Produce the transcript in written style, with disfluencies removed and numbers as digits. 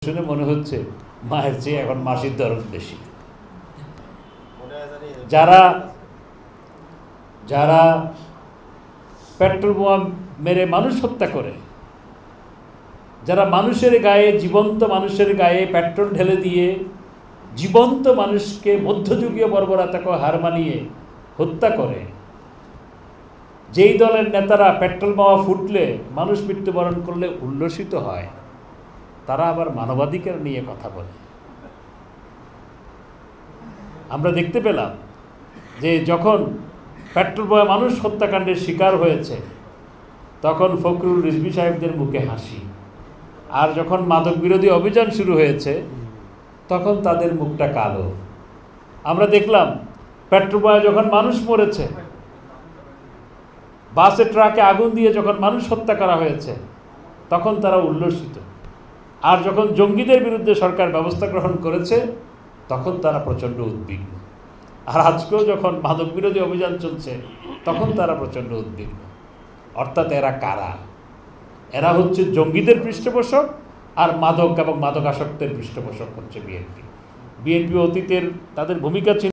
শুনে মনে হচ্ছে মায়ের চেয়ে এখন মাসির দরদ বেশি। যারা যারা পেট্রোল বোমা মেরে মানুষ হত্যা করে, যারা মানুষের গায়ে, জীবন্ত মানুষের গায়ে পেট্রোল ঢেলে দিয়ে জীবন্ত মানুষকে মধ্যযুগীয় বর্বরতাকে হার মানিয়ে হত্যা করে, যেই দলের নেতারা পেট্রোল বোমা ফুটলে মানুষ মৃত্যুবরণ করলে উল্লসিত হয়, তারা আবার মানবাধিকার নিয়ে কথা বলে। আমরা দেখতে পেলাম যে যখন পেট্রোল বোমা মানুষ হত্যাকাণ্ডের শিকার হয়েছে তখন ফখরুল রিজভী সাহেবদের মুখে হাসি, আর যখন মাদক বিরোধী অভিযান শুরু হয়েছে তখন তাদের মুখটা কালো। আমরা দেখলাম পেট্রোল বোমায় যখন মানুষ মরেছে, বাসে ট্রাকে আগুন দিয়ে যখন মানুষ হত্যা করা হয়েছে তখন তারা উল্লসিত, আর যখন জঙ্গিদের বিরুদ্ধে সরকার ব্যবস্থা গ্রহণ করেছে তখন তারা প্রচণ্ড উদ্বিগ্ন, আর আজকেও যখন মাদক বিরোধী অভিযান চলছে তখন তারা প্রচণ্ড উদ্বিগ্ন। অর্থাৎ এরা কারা? এরা হচ্ছে জঙ্গিদের পৃষ্ঠপোষক, আর মাদক এবং মাদকাসক্তের পৃষ্ঠপোষক হচ্ছে বিএনপি। বিএনপি অতীতের তাদের ভূমিকা ছিল